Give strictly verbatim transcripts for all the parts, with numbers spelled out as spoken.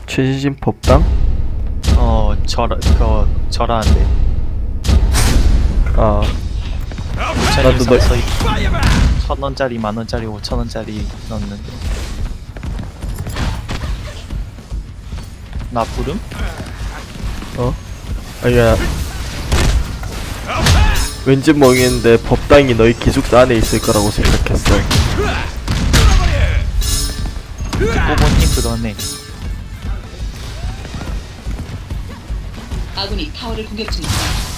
최신 법당? 어, 절, 그, 절하는데. 아, 나도 너- 서서 천 원짜리, 만 원짜리, 오천 원짜리 넣는데. 나 부름? 어? 아니야. 왠지 모르겠는데 법당이 너희 기숙사 안에 있을 거라고 생각했어. 듣고 보니 그러네. 아군이 타워를 공격 중입니다.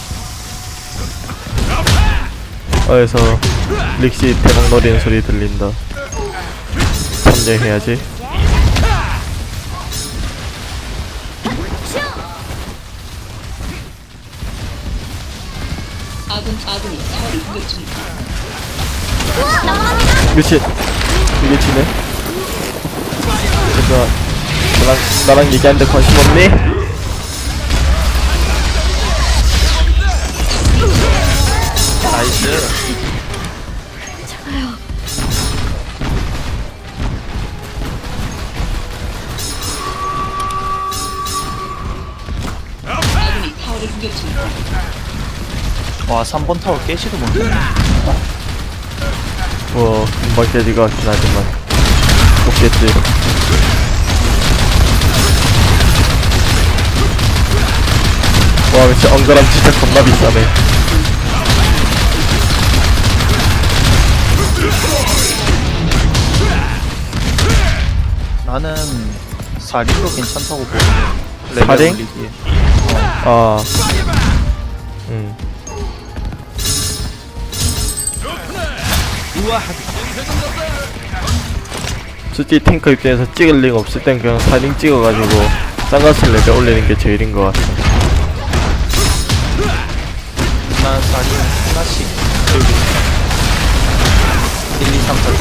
어에서 릭시 대박 노리는 소리 들린다. 참여해야지. 아군 아군이 타워를 공격 중입니다. 미친. 이게 지네? 얘들아, 나랑, 나랑 얘기하는데 관심 없니? 나이스. 아군이 타워를 공격 중입니다. 와, 삼 번 타워 깨지도 못했네. 뭐, 금방 깨질 것 같긴 하지만. 없겠지. 와, 미친 엉가람 진짜 겁나 비싸네. 나는 사링도 괜찮다고 보는데. 레벨 사링? 올리기에. 아, 음. 솔직히 탱커 입장에서 찍을 링 없을 땐 그냥 사링 찍어가지고 쌍가스 레벨 올리는 게 제일인 것 같아. 난 사링 하나씩 들고 있어. 일, 이, 삼, 사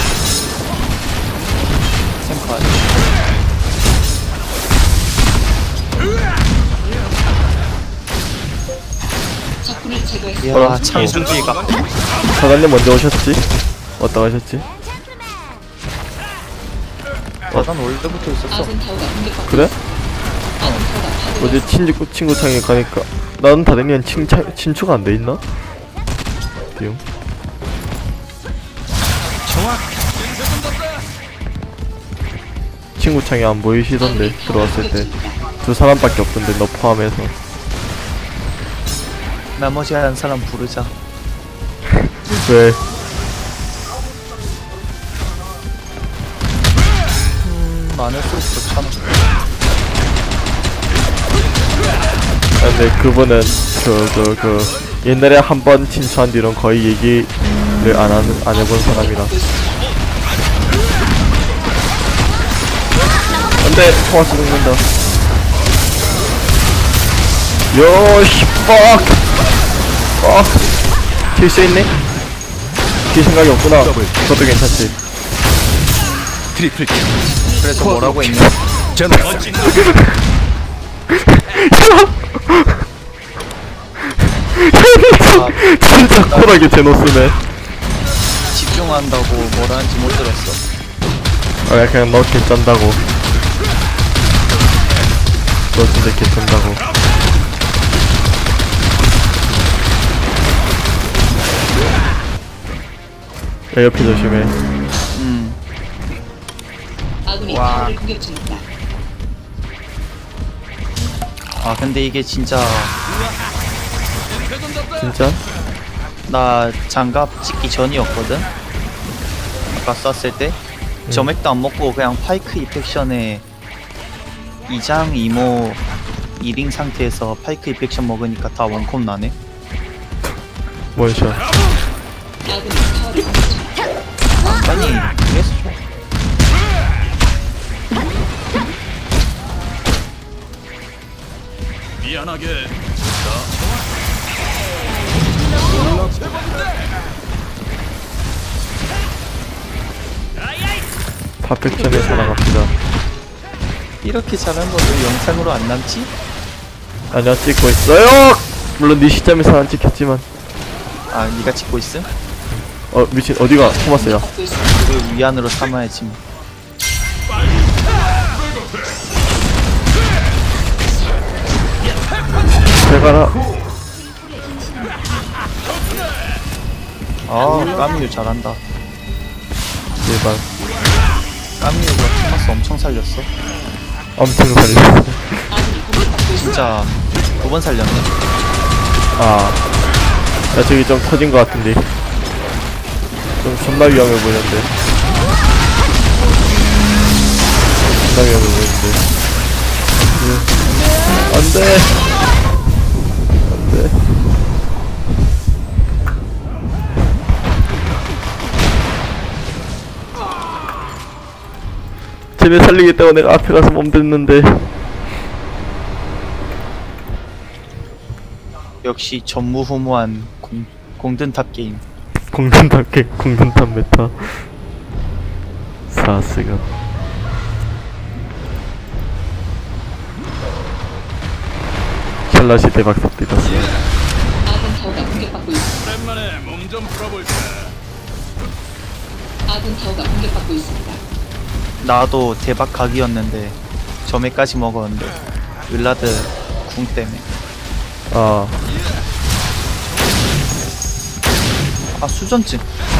템파. 적군을 제거했습니다. 이야, 뭐라? 창순기가. 사장님 먼저 오셨지? 왔다 가셨지? 나단 올 때부터 있었어. 아군 타워가 공격받고 그래? 아군 타워가 파괴. 어제 친구, 친구창에 가니까 나는 다르면 친차, 친추가 안 돼있나? 비용 정확. 친구창에 안 보이시던데 들어왔을 때 두 사람밖에 없던데 너 포함해서. 나머지 한 사람 부르자. 왜? 음, 많을수록 좋잖아. 아, 근데 그분은 그 그 그 옛날에 한 번 친추한 뒤로는 거의 얘기를 안 하는 안 해본 사람이라. 안돼, 토마스 죽는다. 요시 fuck fuck. 킬 수 있네? 킬 생각이 없구나. 그것도 괜찮지. 트리플 킬. 그래서 뭐라고 했냐? 저는 진짜 쿨하게 제노스네. 집중한다고 뭐라 하는지 못 들었어. 아, 그냥 너 개쩐다고. 너 진짜 개쩐다고. 야, 옆에 조심해. 음, 아군이 와. 타워를 공격 중입니다. 아 근데 이게 진짜 진짜? 나 장갑 찍기 전이었거든. 아까 쐈을 때 점액도 안 먹고 그냥 파이크 이펙션에 이장 이모 이링 상태에서 파이크 이펙션 먹으니까 다 원콤 나네. 원샷. 아군이 타워를 공격 중입니다. 아니 그래서 좀 미안하게. 파펙션에 살아갑시다. 이렇게 잘한 것도 영상으로 안 남지? 아니야, 찍고 있어요! 물론 네 시점에서 안 찍혔지만. 아 니가 찍고 있음? 어, 미친, 어디가 토마스야? 받고 있습니다. 그걸 위안으로 삼아야지 뭐. 나가라. 아 까미유 잘한다. 제발. 까미유가 토마스 엄청 살렸어. 엄청 살려. 진짜 두 번 살렸네. 아, 야 저기 좀 터진 것 같은데. 좀 존나 위험해 보이는데. 존나 위험해 보이는데. 예. 안돼. 안돼. 쟤네 살리겠다고 내가 앞에 가서 몸댔는데. 역시 전무후무한 공, 공든탑 게임. 공든탑 게 공든탑 메타. 사스가. 샬럿이 대박 삽디다스. 아군 타워가 공격받고 있습니다. 오랜만에 몸 좀 풀어볼까. 아군 타워가 공격받고 있습니다. 나도 대박 각이었는데 점에까지 먹었는데 윌라드 궁 때문에. 아, 아 수전증.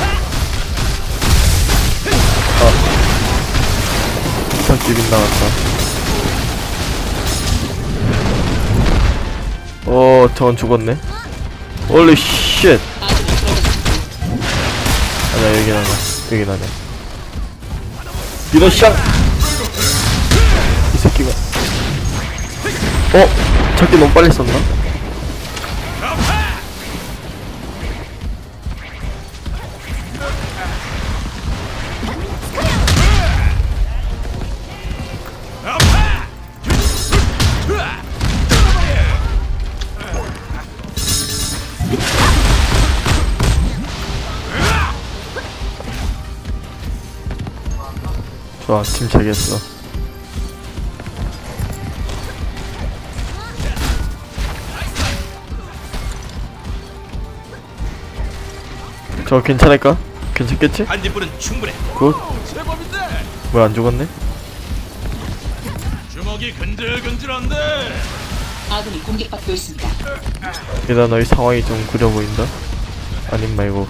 부탁집 빗나갔다. 어, 저건 죽었네. 홀리 쉣. 아군이 쓰러졌습니다. 아니야, 여긴 아니야. 여긴 아니야. 이런 샹! 이 새끼가. 어? 잡기 너무 빨리 썼나? 좋아, 침체겠어. 저 괜찮을까? 괜찮겠지? 반딧불은 충분해. 굿. 제법인데. 왜 안 죽었네? 주먹이 근질근질한데. 아군이 공격받고 있습니다. 얘들아, 너희 상황이 좀 구려 보인다? 아님 말고.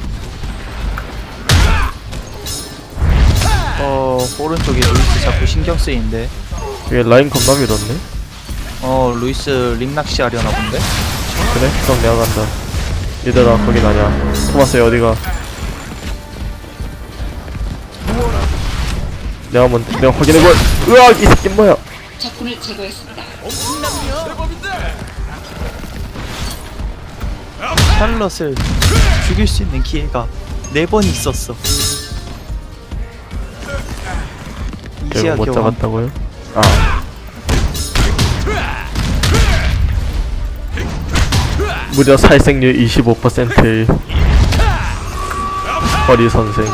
어 오른쪽에 루이스 자꾸 신경 쓰이는데. 얘 라인 겁나 밀었네? 어 루이스 림 낚시하려나 본데. 그래? 그럼 내가 간다. 얘들아, 거긴 아니야. 토마스 어디가? 내가 먼저, 내가 확인해볼. 으악! 이 새끼 뭐야? 적군을 제거했습니다. 제법인데. 샬럿을 죽일 수 있는 기회가 네 번 있었어. 이제야 결국 못 겨우. 잡았다고요? 아. 무려 살생률 이십오 퍼센트의 허리 선생.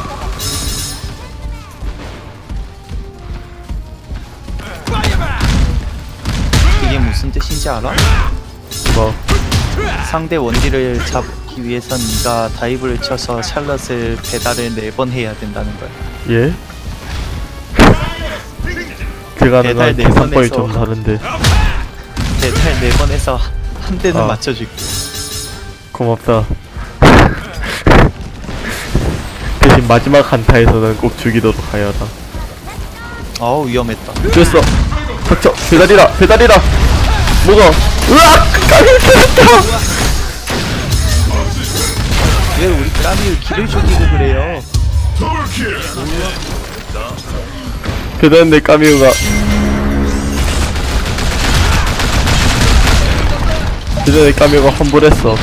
이게 무슨 뜻인지 알아? 뭐, 상대 원딜을 잡기 위해선 네가 다이브를 쳐서 샬럿을 배달을 네 번 해야 된다는 거야. 예? 그 가능한 배달 네 계산법이 번에서. 좀 다른데. 배달 네 번 해서 한 대는 아. 맞춰줄게. 고맙다. 대신 마지막 한타에서는 꼭 죽이도록 하여라. 어우 위험했다. 됐어. 닥쳐. 배달이라. 배달이라. 뭐가? 으악! 까미 터졌다. 왜 우리 까미를 길을 죽이고 그래요? 배달인데 까미우가. 배달인데 까미우가 환불했어.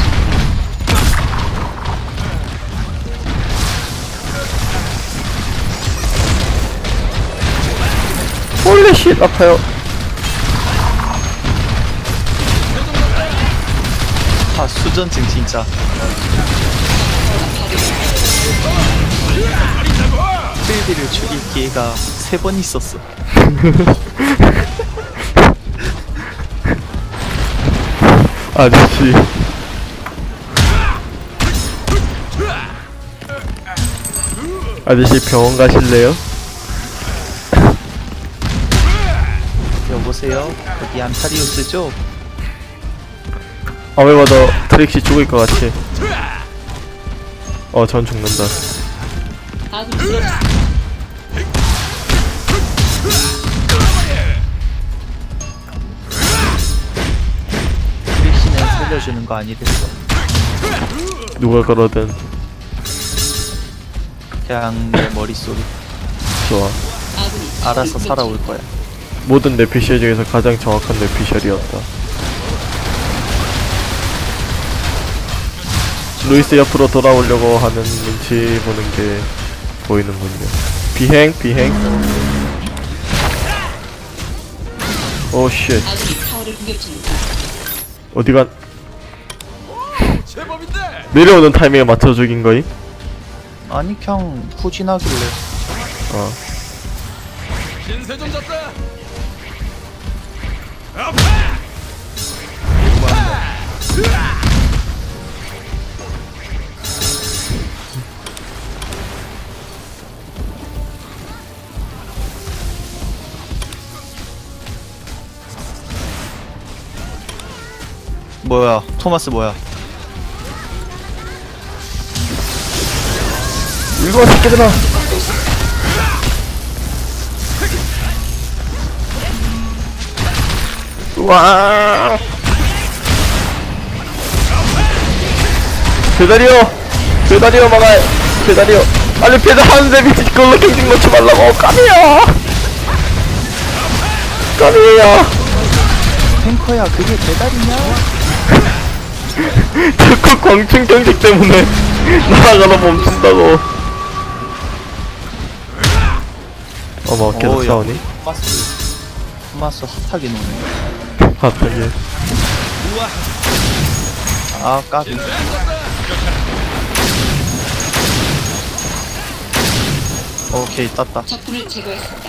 홀리 쉿 아파요. 아 수전증 진짜. 필디를 죽일 기회가 세 번 있었어. 아저씨. 아저씨 병원 가실래요? 여보세요? 여기 안타리우스죠? 아무래도 트릭시 죽을 것 같지. 어, 전 죽는다. 아군이 쓰러졌습니다. 트릭시는 살려주는 거 아니랬어. 누가 그러든 그냥 내 머릿속에 좋아. 아군이 알아서 살아올 거야. 모든 뇌피셜 중에서 가장 정확한 뇌피셜이었다. 루이스 옆으로 돌아오려고 하는 눈치 보는 게 보이는군요. 비행, 비행. 오, 쉣. 아군이 타워를 공격 중입니다. 어디가 제법인데. 내려오는 타이밍에 맞춰 죽인 거임? 아니 그냥 후진하길래. 어. 신세 좀 졌다. 뭐야 토마스 뭐야? 이거 새끼들아. 와. 배달이요. 배달이요 막아. 배달이요. 빨리 배달하는데 미치 걸로 갱ting 놓지 말라고. 까미야. 까미야. 탱커야 그게 배달이냐? 자꾸 광충 경직 때문에 나라가다 멈춘다고. 어머, 계속 오, 야, 싸우니? 토마스 토마스 핫하게 노네. 갑자기. 아 까비. 오케이 땄다. 적군을 제거했습니다.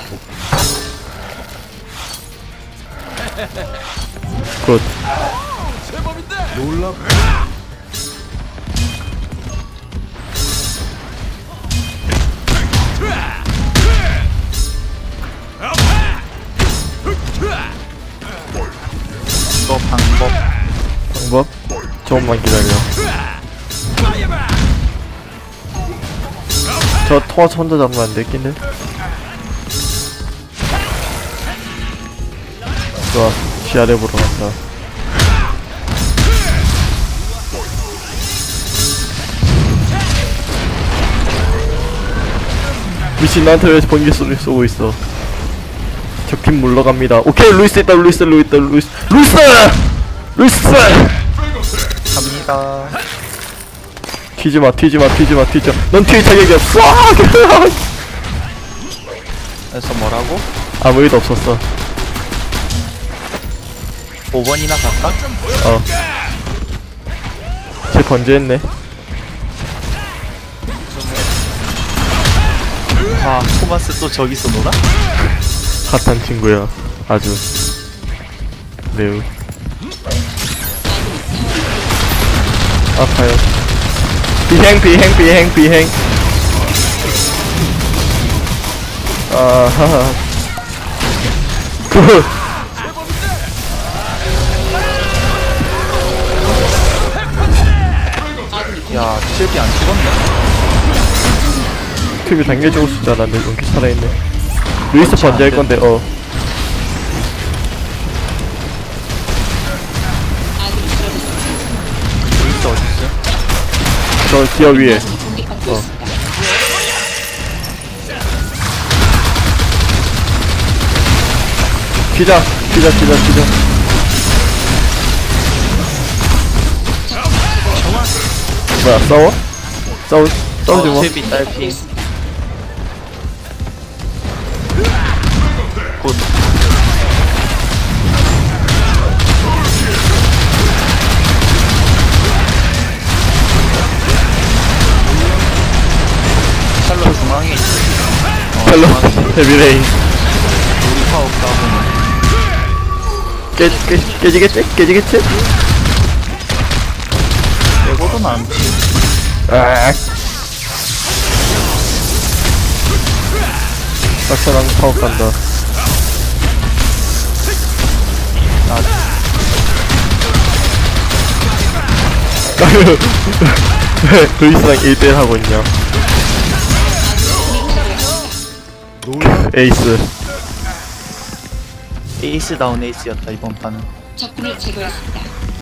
굿. 제법인데. 이거 방법. 방법? 조금만 기다려. 저 토마스 혼자 잡으면 안 되겠네? 좋아, 시야를 보러 간다. 미친, 나한테 왜 번개 소리 쏘고 있어? 적팀 물러갑니다. 오케이, 루이스 있다, 루이스, 루이스, 루이스, 루이스! 루이스! 갑니다. 튀지마, 튀지마, 튀지마, 튀지 마. 넌 튀을 자격이 없어! 그래서 뭐라고? 아무 일도 없었어. 오 번이나 갈까? 어. 쟤 건재했네. 아 토마스 또 저기서 놀아? 핫한 친구야. 아주. 매우. 아파요. 비행, 비행, 비행, 비행. 아하하. 굿. 야 칠비 안 찍었네. 큐비 당겨 죽을 수 있잖아. 내 용기 살아있네. 루이스 번지 할 건데, 어. 아군이 쓰러졌습니다. 루이스 어딨어? 저 기어 위에. 공격받고 어. 있습니다. 튀자, 튀자, 튀자, 튀자. 뭐야, 싸워? 싸우, 싸우지 마. 칠비 딸피. 곧. 샬롯 중앙에 있어. 어, 헬로, 중앙에 헤비레인. 우리 파워 까보네. 깨, 깨, 깨지겠지? 깨지겠지? 내고도 안 피. 아. 박사랑 파워 간다. 나 왜 루이스랑 일 대 일 하고 있냐? 에이스. 에이스 다운 에이스였다 이번 판은. 적군을 제거했습니다.